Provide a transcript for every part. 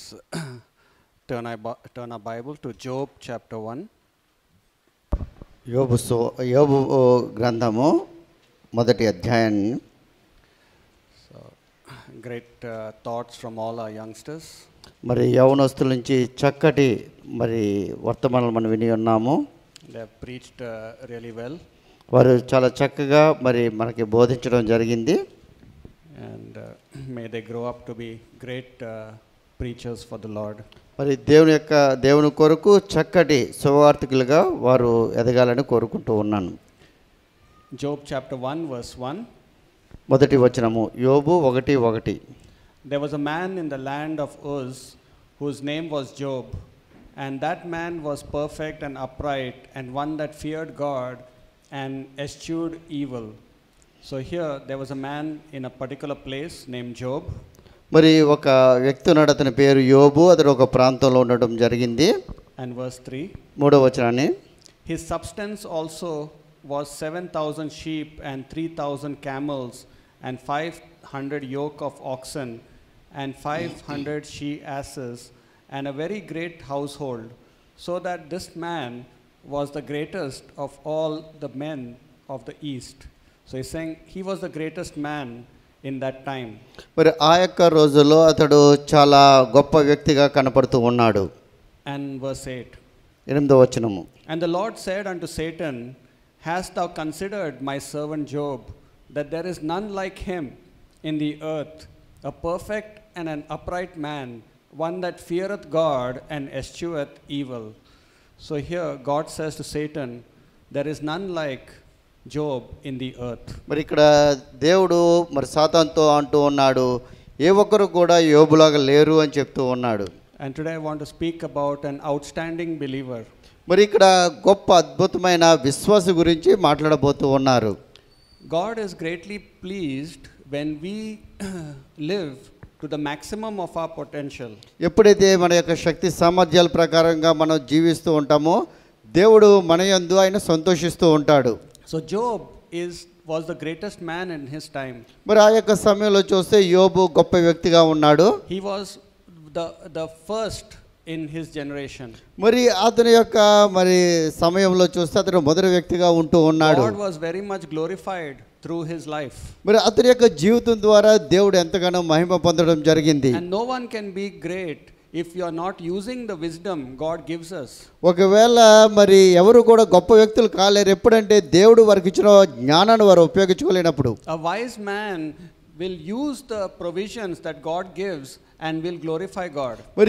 turn our Bible to Job chapter 1. యోబు గ్రంథము మొదటి అధ్యాయాన్ని. So, great thoughts from all our youngsters. మరి యవనస్తుల నుంచి చక్కటి మరి వర్తమానాలు మనం విని ఉన్నాము. They have preached really well. వారు చాలా చక్కగా మరి మనకి బోధించడం జరిగింది. And may they grow up to be great preachers for the Lord. మరి దేవుని కొరకు చక్కటి సువార్తికులుగా వారు ఎదగాలని కోరుకుంటూ ఉన్నాను. Job chapter 1 verse 1. మొదటి వచనము యోబు 1:1. There was a man in the land of Uz whose name was Job, and that man was perfect and upright, and one that feared God and eschewed evil. So here there was a man in a particular place named Job. మరి ఒక వ్యక్తి ఉన్నాడు, అతని పేరు యోబు. అతడు ఒక ప్రాంతంలో ఉండడం జరిగింది. And verse 3. మూడవ వచనాన్ని, his substance also was 7,000 sheep and 3,000 camels and 500 yoke of oxen and 500 she asses and a very great household, so that this man was the greatest of all the men of the east. So he's saying he was the greatest man in that time. మరి ఆ యొక్క రోజుల్లో అతడు చాలా గొప్ప వ్యక్తిగా కనపడుతూ ఉన్నాడు. And verse 8. 8వ వచనము, and the Lord said unto Satan, hast thou considered my servant Job, that there is none like him in the earth, a perfect and an upright man, one that feareth God and escheweth evil. So here God says to Satan, there is none like Job in the earth. మరి ఇక్కడ దేవుడు మరి సాతానుతో అంటూ ఉన్నాడు, ఏ ఒక్కరు కూడా యోబులాగా లేరు అని చెప్తూ ఉన్నాడు. And today I want to speak about an outstanding believer. మరి ఇక్కడ గొప్ప అద్భుతమైన విశ్వాస గురించి మాట్లాడబోతూ ఉన్నారు. God is greatly pleased when we live to the maximum of our potential. ఎప్పుడైతే మన యొక్క శక్తి సామర్థ్యాల ప్రకారంగా మనం జీవిస్తూ ఉంటామో దేవుడు మన యందు ఆయన సంతోషిస్తూ ఉంటాడు. So Job was the greatest man in his time. మరి ఆ యొక్క సమయంలో చూస్తే యోబు గొప్ప వ్యక్తిగా ఉన్నాడు. He was the first in his generation. మరి అతని యొక్క మరి సమయంలో చూస్తే అతను మొదటి వ్యక్తిగా ఉంటూ ఉన్నాడు. God was very much glorified through his life. మరి అతని యొక్క జీవితం ద్వారా దేవుడు ఎంతగానో మహిమ పొందడం జరిగింది. And no one can be great if you are not using the wisdom God gives us. ఒకవేళ మరి ఎవరు కూడా గొప్ప వ్యక్తులు కాలేరు ఎప్పుడంటే దేవుడు వారికి ఇచ్చిన జ్ఞానాన్ని వారు ఉపయోగించుకోలేనప్పుడు. A wise man will use the provisions that God gives and will glorify God. మరి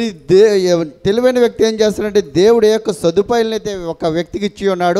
తెలివైన వ్యక్తి ఏం చేస్తాడంటే దేవుడి యొక్క సదుపాయాలను అయితే ఒక వ్యక్తికి ఇచ్చి ఉన్నాడు,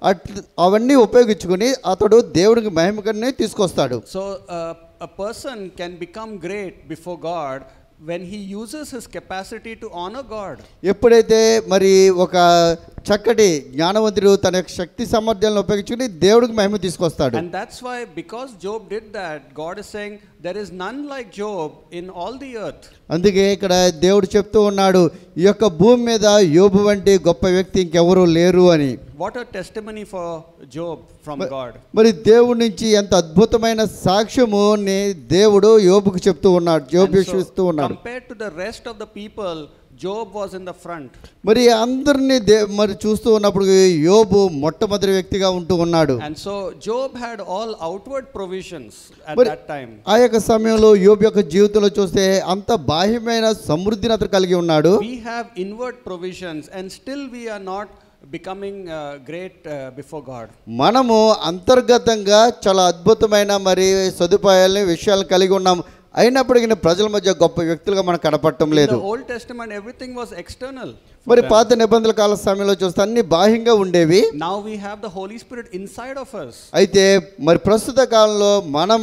అవన్నీ ఉపయోగించుకుని అతడు దేవుడికి మహిమకన్ని తీసుకొస్తాడు. So a person can become great before God when he uses his capacity to honor God. ఎప్పుడైతే మరి ఒక చక్కటి జ్ఞానవంతుడు తన యొక్క శక్తి సామర్థ్యాలను ఉపయోగించుకుని దేవుడికి మహిమ తీసుకొస్తాడు. And that's why, because Job did that, God is saying there is none like Job in all the earth. అందుకే ఇక్కడ దేవుడు చెప్తూ ఉన్నాడు, ఈ యొక్క భూమి మీద యోబు వంటి గొప్ప వ్యక్తి ఇంకెవరూ లేరు అని. What a testimony for Job from God. మరి దేవుడి నుంచి ఎంత అద్భుతమైన సాక్ష్యముని దేవుడు యోబుకు చెప్తూ ఉన్నాడు, యోబు విశ్వసిస్తూ ఉన్నాడు. Compared to the rest of the people, Job was in the front. మరి అందరినీ మరి చూస్తూ ఉన్నప్పుడు యోబు మొట్టమొదటి వ్యక్తిగా ఉంటూ ఉన్నాడు. And so Job had all outward provisions at that time. ఆ యొక్క సమయంలో యోబు యొక్క జీవితంలో చూస్తే అంత బాహ్యమైన సమృద్ధిని అతను కలిగి ఉన్నాడు. We have inward provisions and still we are not becoming great before God. మనము అంతర్గతంగా చాలా అద్భుతమైన మరి సదుపాయాలని విషయాలు కలిగి ఉన్నాం, అయినప్పటికీ ప్రజల మధ్య గొప్ప వ్యక్తులుగా మనకు కనపడటం లేదు. In the Old Testament everything was external. మరి పాత నిబంధనల కాల సమయంలో చూస్తే అన్ని బాహ్యంగా ఉండేవి. Now we have the Holy Spirit inside of us. అయితే మరి ప్రస్తుత కాలంలో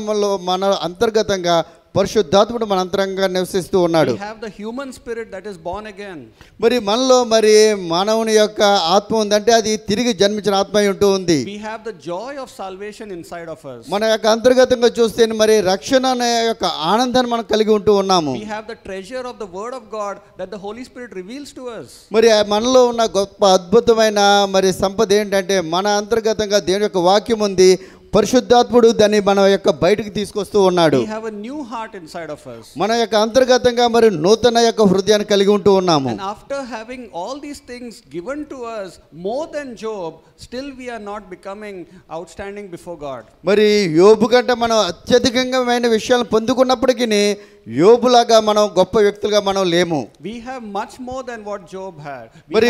మన అంతర్గతంగా పరిశుద్ధాత్ముడు మన అంతరంగా నివసిస్తూ ఉన్నాడు. We have the human spirit that is born again. మరి మనలో మరి మానవుని యొక్క ఆత్మ ఉందంటే అది తిరిగి జన్మించిన ఆత్మ అయి ఉంటూ ఉంది. We have the joy of salvation inside of us. మన యొక్క అంతర్గతంగా చూస్తే మరి రక్షణ అనే యొక్క ఆనందాన్ని మనం కలిగి ఉంటూ ఉన్నాము. We have the treasure of the word of God that the Holy Spirit reveals to us. మరి మనలో ఉన్న గొప్ప అద్భుతమైన మరి సంపద ఏంటంటే మన అంతర్గతంగా దేవుని యొక్క వాక్యం ఉంది, పరిశుద్ధాత్ముడు దాన్ని మన యొక్క బయటికి తీసుకొస్తూ ఉన్నాడు. We have a new heart inside of us. మన యొక్క అంతర్గతంగా మరి నూతన యొక్క హృదయాన్ని కలిగి ఉంటూ ఉన్నాము. And after having all these things given to us more than Job, still we are not becoming outstanding before God. మరి యోబు కంటే మనం అత్యధికమైన విషయాలను పొందుకున్నప్పటికీ యోబులాగా మనం గొప్ప వ్యక్తులుగా మనం లేము. We have much more than what Job had.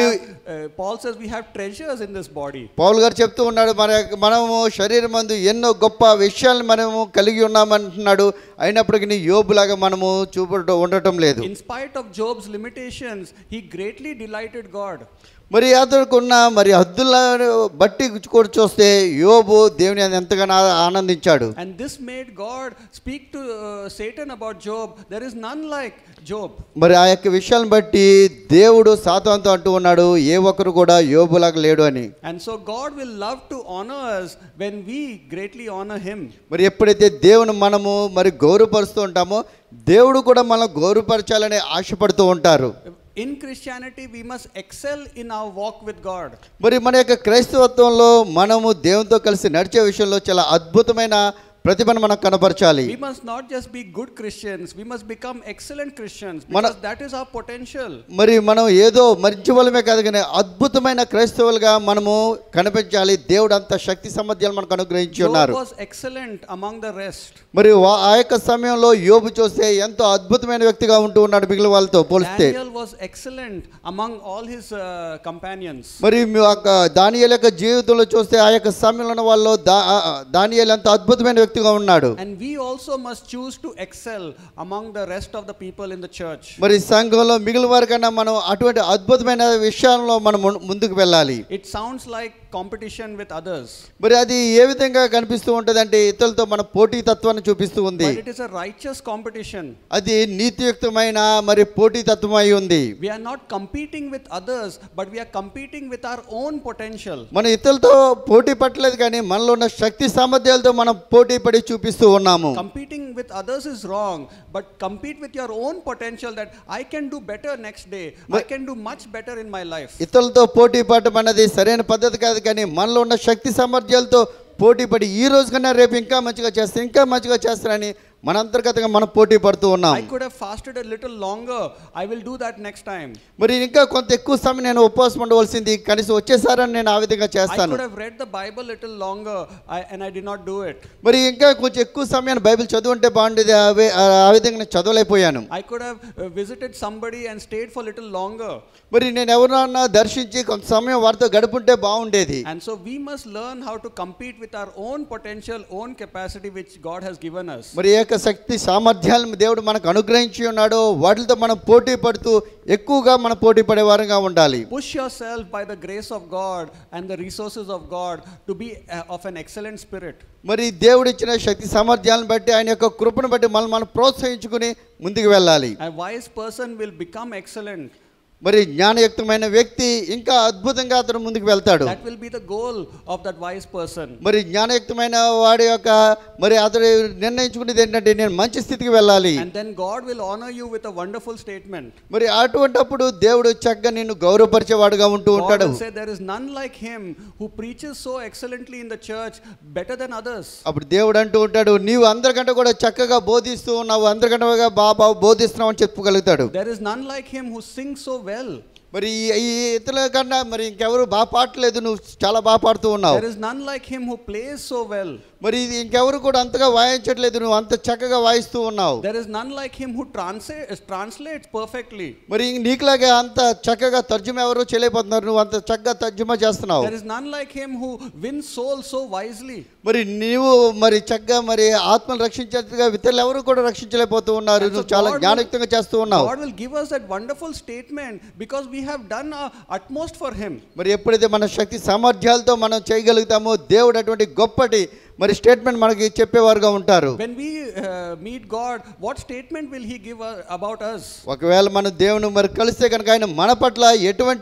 Paul says we have treasures in this body. పౌలు గారు చెప్తూ ఉన్నాడు, మనము శరీరమందు ఎన్నో గొప్ప విషయాలను మనము కలిగి ఉన్నామంటున్నాడు. అయినప్పటికీ యోబులాగా మనము ఉండటం లేదు. In spite of Job's limitations, he greatly delighted God. మరి అతడుకున్న మరి హద్దులను బట్టి కూడా చూస్తే యోబు దేవుని ఎంతగానో ఆనందించాడు. And this made God speak to Satan about Job. There is none like Job. మరి ఆ యొక్క విషయాలను బట్టి దేవుడు సాతానుతో అంటూ ఉన్నాడు, ఏ ఒక్కరు కూడా యోబులాగా లేడు అని. And so God will love to honor us when we greatly honor him. మరి ఎప్పుడైతే దేవుని మనము మరి గౌరవపరుస్తూ ఉంటామో దేవుడు కూడా మనం గౌరవపరచాలని ఆశపడుతూ ఉంటారు. In Christianity we must excel in our walk with God. మరి మన యొక్క క్రైస్తవత్వంలో మనము దేవునితో కలిసి నడిచే విషయంలో చాలా అద్భుతమైన ప్రతిభను మనం కనపరచాలి. We must not just be good Christians, we must become excellent Christians, because that is our potential. మరి మనం ఏదో మంచి వాళ్ళమే కాదు కానీ అద్భుతమైన క్రైస్తవులుగా మనము కనిపించాలి. దేవుడు అంత శక్తి సామర్థ్యాలు మనకు అనుగ్రహించి ఉన్నారు. Job was excellent among the rest. మరి ఆ యొక్క సమయంలో యోబు చూస్తే ఎంతో అద్భుతమైన వ్యక్తిగా ఉంటూ ఉన్నాడు మిగిలిన వాళ్ళతో పోలిస్తే. Daniel was excellent among all his companions. మరి దానియేలు యొక్క జీవితంలో చూస్తే ఆ యొక్క సమయంలో ఉన్న వాళ్ళు దానియేలు అంత అద్భుతమైన వ్యక్తిగా ఉన్నాడు. And we also must choose to excel among the rest of the people in the church. మరి సంఘంలో మిగిలిన వారికన్నా మనం అటువంటి అద్భుతమైన విషయాల్లో మనం ముందుకు వెళ్ళాలి. It sounds like competition with others. మరి అది ఏ విధంగా కనిపిస్తూ ఉంటదంటే ఇతరులతో మన పోటీ తత్వాన్ని చూపిస్తూ ఉంది. But it is a righteous competition. అది నీతియుక్తమైన మరి పోటీ తత్వం అయి ఉంది. We are not competing with others, but we are competing with our own potential. మన ఇతరులతో పోటీ పట్టలేదు కానీ మనలో ఉన్న శక్తి సామర్థ్యాలతో మనం పోటీ పడి చూపిస్తూ ఉన్నాము. Competing with others is wrong, but compete with your own potential that I can do better next day. I can do much better in my life. ఇతరులతో పోటీ పడటం అనేది సరైన పద్ధతి కాదు కానీ మనలో ఉన్న శక్తి సామర్థ్యాలతో పోటీ పడి ఈ రోజు కన్నా రేపు ఇంకా మంచిగా చేస్తానని మన అంతర్గతంగా మనం పోటీ పడుతూ ఉన్నాం. I could have fasted a little longer. I will do that next time. మరి ఇంకా కొంత ఎక్కువ సమయం నేను ఉపవాసం ఉండవలసింది కనీసం వచ్చేసారని నేను ఆ విధంగా చేస్తాను. I could have read the Bible little longer and I did not do it. మరి ఇంకా కొంచెం ఎక్కువ సమయాన్ని బైబిల్ చదువుంటే బాగుండేది, ఆ విధంగా నేను చదవలేకపోయాను. I could have visited somebody and stayed for little longer. మరి నేను ఎవరన్నా దర్శించి కొంత సమయం వారితో గడుపుంటే బాగుండేది. And so we must learn how to compete with our own potential, own capacity which God has given us. మరి ఏక శక్తి సామర్థ్యాలను దేవుడు మనకు అనుగ్రహించి ఉన్నాడు, వాటితో మనం పోటీ పడుతూ ఎక్కువగా మనం పోటీ పడే వారంగా ఉండాలి. Push yourself by the grace of God and the resources of God to be of an excellent spirit. మరి దేవుడు ఇచ్చిన శక్తి సామర్థ్యాలను బట్టి ఆయన యొక్క కృపను బట్టి మనం ప్రోత్సహించుకుని ముందుకు వెళ్ళాలి. A wise person will become excellent. మరి జ్ఞానయుక్తమైన వ్యక్తి ఇంకా అద్భుతంగా అతను ముందుకు వెళ్తాడు. That will be the goal of that wise person. మరి జ్ఞానయుక్తమైన వాడి యొక్క మరి అతడు నిర్ణయించుకునేది ఏంటంటే నేను మంచి స్థితికి వెళ్ళాలి. And then God will honor you with a wonderful statement. మరి అటువంటప్పుడు దేవుడు చక్కగా నిన్ను గౌరవపరిచేవాడుగా ఉంటూ ఉంటాడు. God will say there is none like him who preaches so excellently in the church better than others. అప్పుడు దేవుడు అంటూ ఉంటాడు, నీవు అందరికంటే కూడా చక్కగా బోధిస్తూ ఉన్నావు, అందరికంటే బాగా బోధిస్తున్నావు అని చెప్పగలుగుతాడు. There is none like him who sings so well. మరి ఈ ఇతరుల కన్నా మరి ఇంకెవరు బాగా పాడలేదు, నువ్వు చాలా బాగా పాడుతూ ఉన్నావు. There is none like him who plays so well. మరి ఇది ఇంకెవరు కూడా అంతగా వాయించట్లేదు, నువ్వు అంత చక్కగా వాయిస్తూ ఉన్నావు. There is none like him who translates perfectly. మరి నీకులాగా అంత చక్కగా తర్జుమా ఎవరు చేయలేకపోతున్నారు, నువ్వు అంత చక్కగా తర్జుమా చేస్తున్నావు. There is none like him who wins souls so wisely. మరి నీవు మరి చక్కగా మరి ఆత్మను రక్షించేట్టుగా ఇతరులు ఎవరు కూడా రక్షించలేకపోతూ ఉన్నారు, నువ్వు చాలా జ్ఞానయుక్తంగా చేస్తూ ఉన్నావు. God will give us that wonderful statement because we have done our utmost for him. మరి ఎప్పుడైతే మన శక్తి సామర్థ్యాలతో మనం చేయగలుగుతామో దేవుడు అటువంటి గొప్పటి మరి స్టేట్మెంట్ మనకి చెప్పేవారుగా ఉంటారు. When we meet God, what statement will he give about us? ఒకవేళ మన దేవుని మరి కలిస్తే కనుక ఆయన మన పట్ల ఎటువంటి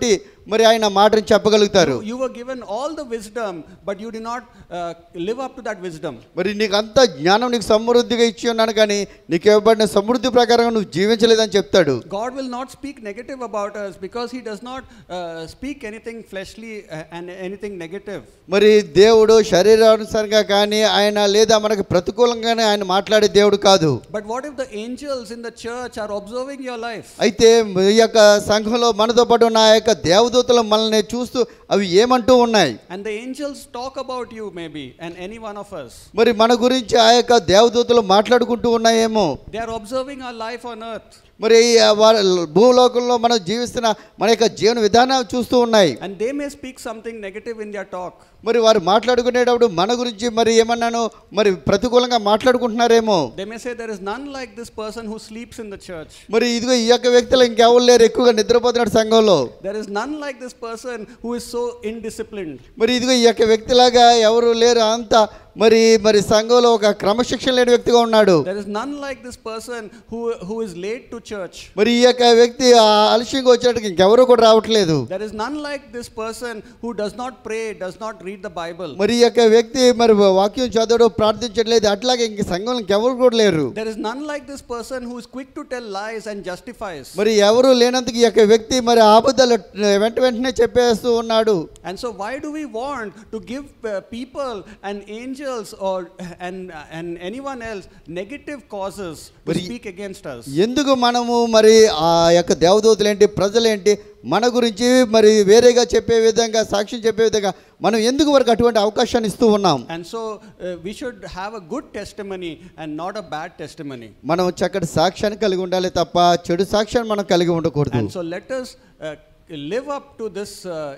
మరి ఆయన మాటను చెప్పగలుగుతారు. You were given all the wisdom, but you did not live up to that wisdom. మరి నీకు అంత జ్ఞానం నీకు సమృద్ధిగా ఇచ్చి ఉన్నాను కానీ నీకు ఇవ్వబడిన సమృద్ధి ప్రకారం నువ్వు జీవించలేదని చెప్తాడు. God will not speak negative about us because he does not speak anything fleshly and anything negative. మరి దేవుడు శరీరానుసారంగా కానీ ఆయన లేదా మనకు ప్రతికూలంగానే ఆయన మాట్లాడే దేవుడు కాదు. But what if the angels in the church are observing your life? అయితే ఈ యొక్క సంఘంలో మనతో పాటు ఉన్న ఆ యొక్క దేవదూతలు మనల్ని చూస్తూ అవి ఏమంటూ ఉన్నాయి? And the angels talk about you maybe and any one of us. మరి మన గురించి ఆ యొక్క దేవదూతలు మాట్లాడుకుంటూ ఉన్నాయేమో. They are observing our life on earth. మరి భూలోకంలో మనం జీవిస్తున్న మన యొక్క జీవన విధానం చూస్తూ ఉన్నాయి. And they may speak something negative in their talk. మరి వారు మాట్లాడుకునేటప్పుడు మన గురించి మరి ఏమన్నాను మరి ప్రతికూలంగా మాట్లాడుకుంటున్నారేమో. They may say there is none like this person who sleeps in the church. మరి ఇదిగో ఈ యొక్క వ్యక్తులు ఇంకెవరు లేరు ఎక్కువగా నిద్రపోతున్నాడు సంఘంలో. There is none like this person who is so indisciplined. మరి ఇదిగో ఈ యొక్క వ్యక్తిలాగా ఎవరు లేరు అంత మరి మరి సంఘంలో ఒక క్రమశిక్షణ లేని వ్యక్తిగా ఉన్నాడు. There is none like this person who is late to church. మరి ఈ యొక్క వ్యక్తి ఆలస్యంగా వచ్చేటప్పుడు ఇంకెవరు కూడా రావట్లేదు. There is none like this person who does not pray, does not read the Bible. మరి ఈ యొక్క వ్యక్తి మరి వాక్యం చదవడం ప్రార్థించట్లేదు అట్లాగే ఇంక సంఘంలో ఇంకెవరు కూడా లేరు. There is none like this person who is quick to tell lies and justifies. మరి ఎవరు లేనందుకు ఈ యొక్క వ్యక్తి మరి అబద్ధాలు వెంటనే చెప్పేస్తూ ఉన్నాడు. And so why do we want to give people and angels or and anyone else negative causes to speak against us? ఎందుకు మనము మరి ఆ యొక్క దేవదూతలేంటి ప్రజలేంటి మన గురించి మరి వేరేగా చెప్పే విధంగా సాక్ష్యం చెప్పే విధంగా మనం ఎందుకు వరకు అటువంటి అవకాశాన్ని ఇస్తూ ఉన్నాం? And so we should have a good testimony and not a bad testimony. మనం చక్కటి సాక్ష్యాన్ని కలిగి ఉండాలి తప్ప చెడు సాక్ష్యాన్ని మనం కలిగి ఉండకూడదు. And so let us live up to this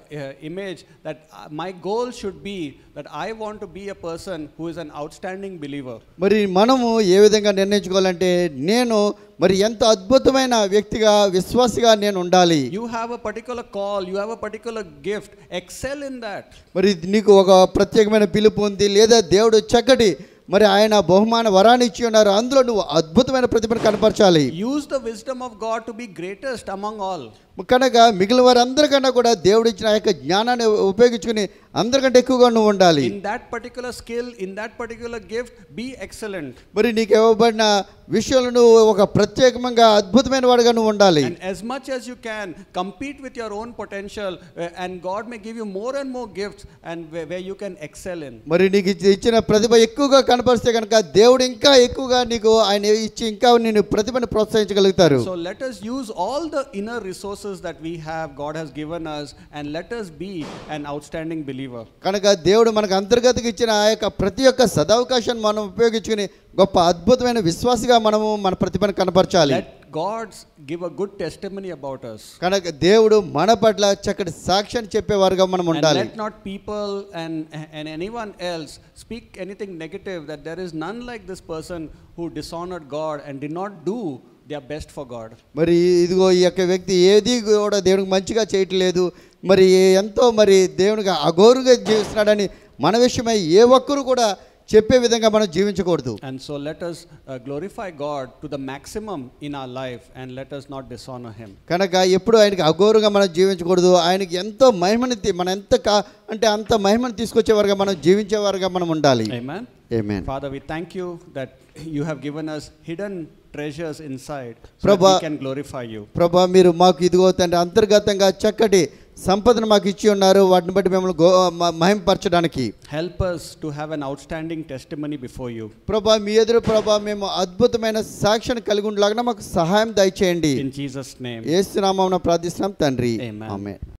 image that my goal should be that I want to be a person who is an outstanding believer. మరి మనము ఏ విధంగా నిర్ణయించుకోవాలంటే నేను మరి ఎంత అద్భుతమైన వ్యక్తిగా విశ్వాసిగా నేను ఉండాలి. You have a particular call, you have a particular gift, excel in that. మరి నీకు ఒక ప్రత్యేకమైన పిలుపు ఉంది లేదా దేవుడు చక్కటి మరి ఆయన బహుమాన వరాన్ని ఇచ్చి ఉన్నారు అందులో నువ్వు అద్భుతమైన ప్రతిభను కనపరచాలి. Use the wisdom of God to be greatest among all. కనుక మిగిలిన వారందరికన్నా కూడా దేవుడు ఇచ్చిన ఆ యొక్క జ్ఞానాన్ని ఉపయోగించుకుని అందరికంటే ఎక్కువగా నువ్వు ఉండాలి. In that particular skill, in that particular gift, be excellent. మరి నీకు ఇవ్వబడిన విషయంలో నువ్వు ఒక ప్రత్యేకంగా అద్భుతమైన వాడిగా నువ్వు ఉండాలి. And as much as you can compete with your own potential and God may give you more and more gifts and where you can excel in. మరి నీకు ఇచ్చిన ప్రతిభ ఎక్కువగా కనపరిస్తే కనుక దేవుడు ఇంకా ఎక్కువగా నీకు ఆయన ఇచ్చి ఇంకా నేను ప్రతిభను ప్రోత్సహించగలుగుతారు. So let us use all the inner resources that we have, God has given us, and let us be an outstanding believer. కనుక దేవుడు మనకు అంతర్గతంగా ఇచ్చిన ఆ యొక్క ప్రతి ఒక్క సదవకాశాన్ని మనం ఉపయోగించుకుని గొప్ప అద్భుతమైన విశ్వాసిగా మనము మన ప్రతిభను కనపరచాలి. Let God give a good testimony about us. కనుక దేవుడు మన పట్ల చక్కటి సాక్ష్యాన్ని చెప్పేవారుగా మనం ఉండాలి. And let not people and anyone else speak anything negative that there is none like this person who dishonored God and did not do their best for God. మరి ఇదిగో ఈ యొక్క వ్యక్తి ఏది కూడా దేవునికి మంచిగా చేయట్లేదు మరి ఎంతో మరి దేవునికి అఘోరుగా జీవిస్తున్నాడని మన విషయమై ఏ ఒక్కరు కూడా చెప్పే విధంగా మనం జీవించకూడదు. And so let us glorify God to the maximum in our life and let us not dishonor him. కనుక ఎప్పుడు ఆయనకి అఘోరుగా మనం జీవించకూడదు. ఆయనకి ఎంతో మహిమని మనం ఎంత అంటే అంత మహిమను తీసుకొచ్చేవారుగా మనం జీవించేవారుగా మనం ఉండాలి. Amen. Amen. Father, we thank you that you have given us hidden treasures inside so Prabha, that we can glorify you. ప్రభా మీరు మాకు ఇదిగో తండ్రి అంతర్గతంగా చక్కటి సంపదను మాకు ఇచ్చి ఉన్నారు వాటిని బట్టి మిమ్మల్ని మహిమపరచడానికి. Help us to have an outstanding testimony before you. ప్రభా మీ ఎదురు ప్రభా మేము అద్భుతమైన సాక్ష్యాన్ని కలిగి ఉండలాగా మాకు సహాయం దయచేయండి. In Jesus name. యేసు నామమున ప్రార్థిస్తున్నాం తండ్రి. Amen. ఆమేన్.